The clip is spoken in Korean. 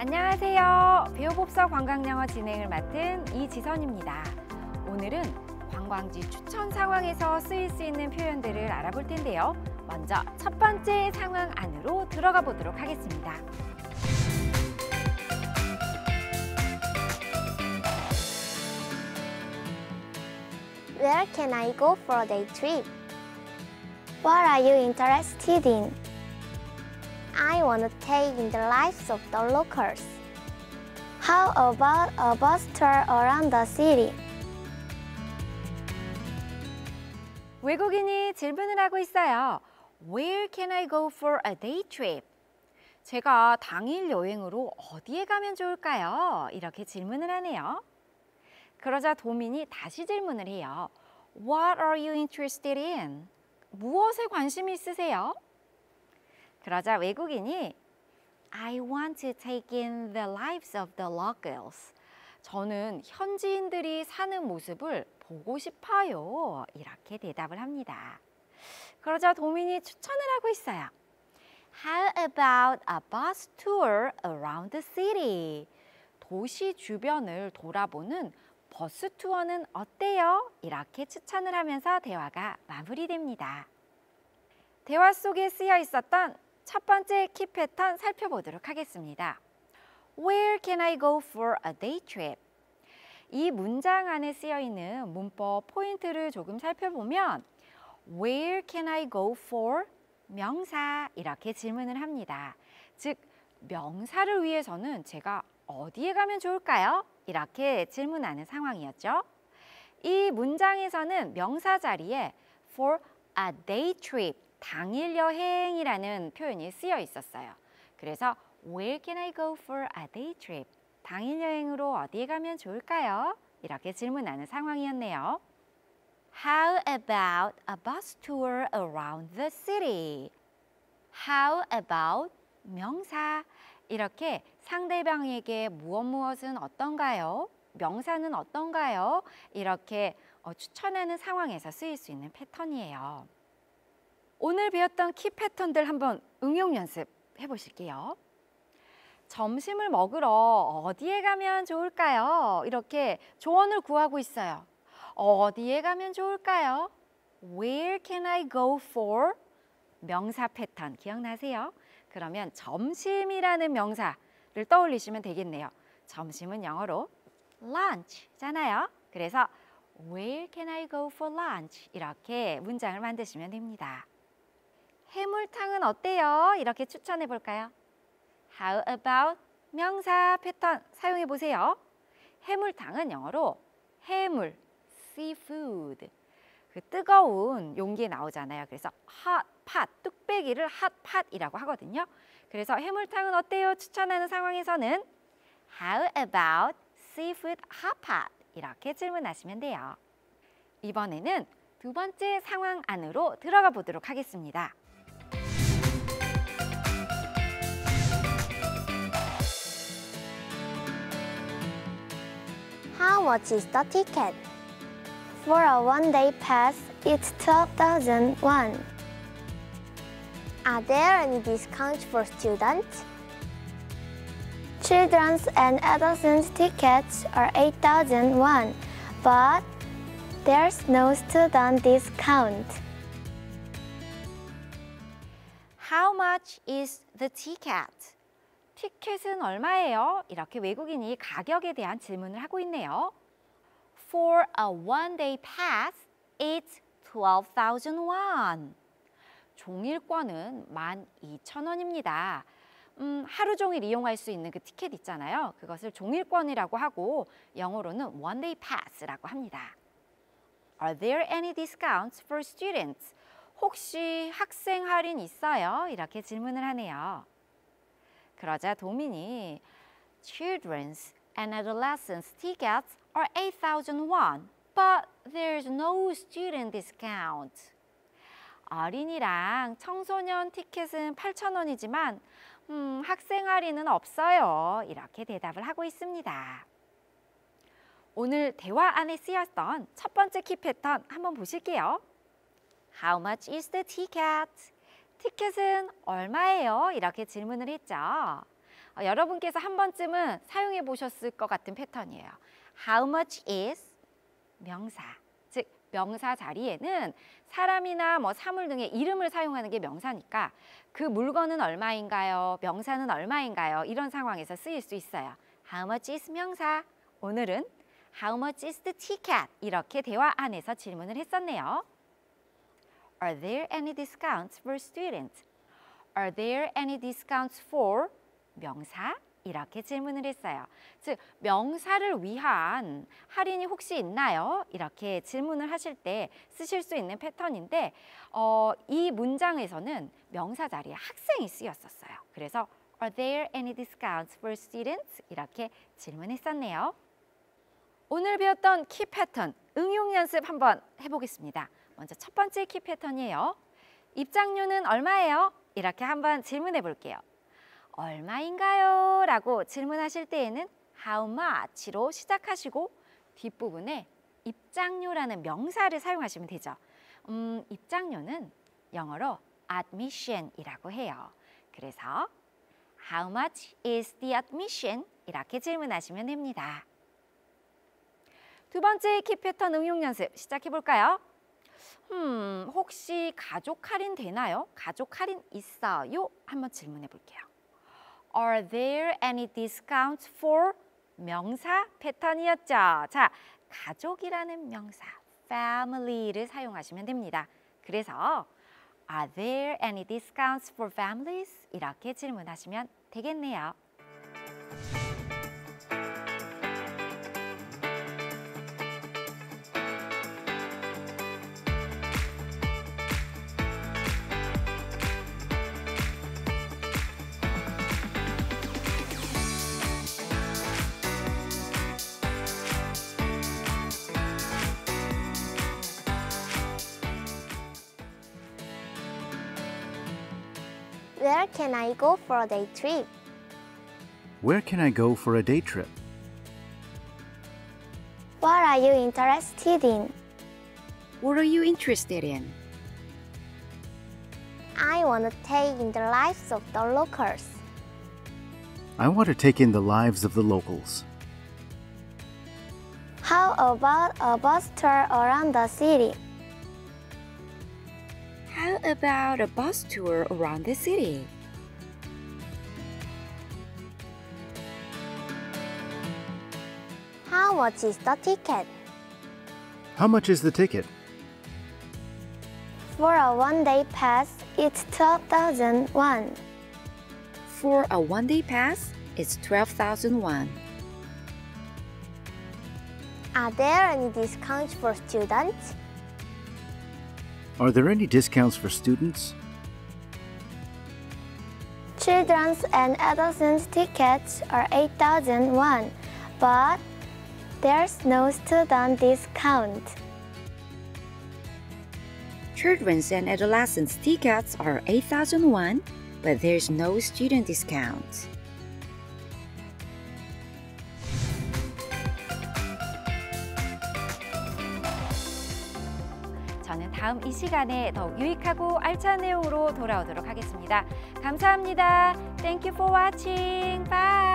안녕하세요. 배우법서 관광영어 진행을 맡은 이지선입니다. 오늘은 관광지 추천 상황에서 쓰일 수 있는 표현들을 알아볼 텐데요. 먼저 첫 번째 상황 안으로 들어가 보도록 하겠습니다. Where can I go for a day trip? What are you interested in? I want to take in the lives of the locals. How about a bus tour around the city? 외국인이 질문을 하고 있어요. Where can I go for a day trip? 제가 당일 여행으로 어디에 가면 좋을까요? 이렇게 질문을 하네요. 그러자 도민이 다시 질문을 해요. What are you interested in? 무엇에 관심이 있으세요? 그러자 외국인이 I want to take in the lives of the locals. 저는 현지인들이 사는 모습을 보고 싶어요. 이렇게 대답을 합니다. 그러자 도민이 추천을 하고 있어요. How about a bus tour around the city? 도시 주변을 돌아보는 버스 투어는 어때요? 이렇게 추천을 하면서 대화가 마무리됩니다. 대화 속에 쓰여 있었던 첫 번째 키 패턴 살펴보도록 하겠습니다. Where can I go for a day trip? 이 문장 안에 쓰여 있는 문법 포인트를 조금 살펴보면 Where can I go for? 명사 이렇게 질문을 합니다. 즉 명사를 위해서는 제가 어디에 가면 좋을까요? 이렇게 질문하는 상황이었죠. 이 문장에서는 명사 자리에 for a day trip, 당일 여행이라는 표현이 쓰여 있었어요. 그래서 Where can I go for a day trip? 당일 여행으로 어디에 가면 좋을까요? 이렇게 질문하는 상황이었네요. How about a bus tour around the city? How about 명사 이렇게 상대방에게 무엇은 어떤가요? 명사는 어떤가요? 이렇게 추천하는 상황에서 쓰일 수 있는 패턴이에요. 오늘 배웠던 키 패턴들 한번 응용 연습 해보실게요. 점심을 먹으러 어디에 가면 좋을까요? 이렇게 조언을 구하고 있어요. 어디에 가면 좋을까요? Where can I go for? 명사 패턴 기억나세요? 그러면 점심이라는 명사를 떠올리시면 되겠네요. 점심은 영어로 lunch잖아요. 그래서 Where can I go for lunch? 이렇게 문장을 만드시면 됩니다. 해물탕은 어때요? 이렇게 추천해 볼까요? How about 명사 패턴 사용해 보세요. 해물탕은 영어로 해물, seafood. 그 뜨거운 용기에 나오잖아요. 그래서 hot pot, 뚝배기를 hot pot이라고 하거든요. 그래서 해물탕은 어때요? 추천하는 상황에서는 How about seafood hot pot? 이렇게 질문하시면 돼요. 이번에는 두 번째 상황 안으로 들어가 보도록 하겠습니다. How much is the ticket? For a one-day pass, it's 12,000 won. Are there any discounts for students? Children's and adolescents tickets are 8,000 won, but there's no student discount. How much is the ticket? 티켓은 얼마예요? 이렇게 외국인이 가격에 대한 질문을 하고 있네요. For a one-day pass, it's 12,000 won. 종일권은 12,000원입니다. 하루 종일 이용할 수 있는 그 티켓 있잖아요. 그것을 종일권이라고 하고 영어로는 one-day pass라고 합니다. Are there any discounts for students? 혹시 학생 할인 있어요? 이렇게 질문을 하네요. 그러자 도민이 Children's and adolescents tickets are 8,000 won, but there's no student discount. 어린이랑 청소년 티켓은 8,000원이지만 학생 할인은 없어요. 이렇게 대답을 하고 있습니다. 오늘 대화 안에 쓰였던 첫 번째 키 패턴 한번 보실게요. How much is the ticket? 티켓은 얼마예요? 이렇게 질문을 했죠. 여러분께서 한 번쯤은 사용해 보셨을 것 같은 패턴이에요. How much is 명사. 즉 명사 자리에는 사람이나 뭐 사물 등의 이름을 사용하는 게 명사니까 그 물건은 얼마인가요? 명사는 얼마인가요? 이런 상황에서 쓰일 수 있어요. How much is 명사. 오늘은 How much is the ticket? 이렇게 대화 안에서 질문을 했었네요. Are there any discounts for students? Are there any discounts for 명사? 이렇게 질문을 했어요. 즉 명사를 위한 할인이 혹시 있나요? 이렇게 질문을 하실 때 쓰실 수 있는 패턴인데 이 문장에서는 명사 자리에 학생이 쓰였었어요. 그래서 Are there any discounts for students? 이렇게 질문했었네요. 오늘 배웠던 키 패턴 응용 연습 한번 해보겠습니다. 먼저 첫 번째 키 패턴이에요. 입장료는 얼마예요? 이렇게 한번 질문해 볼게요. 얼마인가요? 라고 질문하실 때에는 How much로 시작하시고 뒷부분에 입장료라는 명사를 사용하시면 되죠. 입장료는 영어로 admission이라고 해요. 그래서 How much is the admission? 이렇게 질문하시면 됩니다. 두 번째 키 패턴 응용 연습 시작해 볼까요? 혹시 가족 할인 되나요? 가족 할인 있어요? 한번 질문해 볼게요. Are there any discounts for 명사 패턴이었죠? 자, 가족이라는 명사 family를 사용하시면 됩니다. 그래서 Are there any discounts for families? 이렇게 질문하시면 되겠네요. Where can I go for a day trip? Where can I go for a day trip? What are you interested in? What are you interested in? I want to take in the lives of the locals. I want to take in the lives of the locals. How about a bus tour around the city? How about a bus tour around the city? How much is the ticket? How much is the ticket? For a one-day pass, it's 12,000 won. For a one-day pass, it's 12,000 won. Are there any discounts for students? Are there any discounts for students? Children's and adolescents tickets are 8,000 won, but there's no student discount. Children's and adolescents tickets are 8,000 won, but there's no student discount. 저는 다음 이 시간에 더욱 유익하고 알찬 내용으로 돌아오도록 하겠습니다. 감사합니다. Thank you for watching. Bye.